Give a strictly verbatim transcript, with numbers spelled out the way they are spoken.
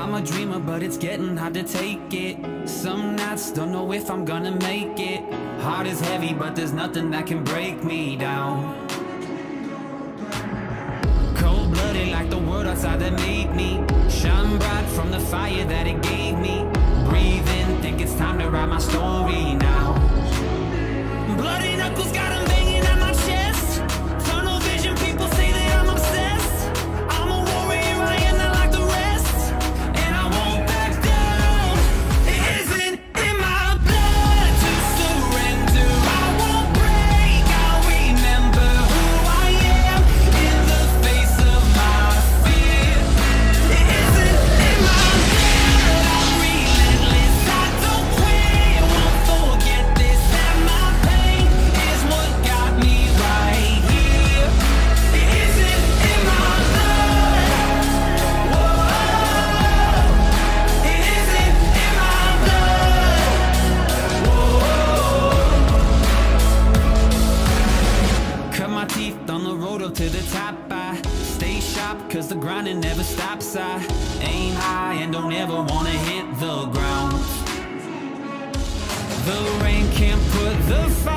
I'm a dreamer, but it's getting hard to take it. Some nights don't know if I'm gonna make it. Heart is heavy, but there's nothing that can break me down. Cold-blooded like the world outside that made me. Shine bright from the fire that it gave me. Breathe in, think it's time to write my story now. Bloody knuckles got 'em banging at my chest. Tunnel vision, people say that I'm obsessed. I'm a warrior, I am not like the rest, and I won't back down. It isn't in my blood to surrender. I won't break, I'll remember who I am in the face of my fear. It isn't in my blood, I'm relentless, I don't quit, won't forget this, that my pain is what got me right here. It isn't in my blood, whoa. It isn't in my blood, whoa. Cut my teeth on the road up to the top. I stay sharp, cause the grinding never stops. I aim high and don't ever wanna hit the ground. The rain can't put the fire